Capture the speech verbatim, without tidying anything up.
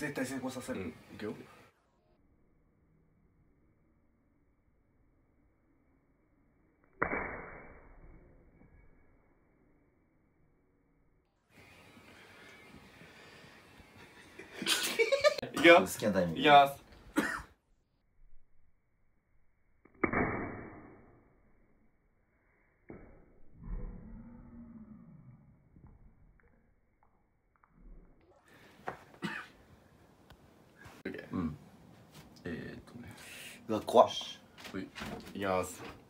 絶対成功させる。 うん、いくよ。いくよ。 好きなタイミング。 いきます。 うん。 えーっとね。 うわ、怖っ。 いきます。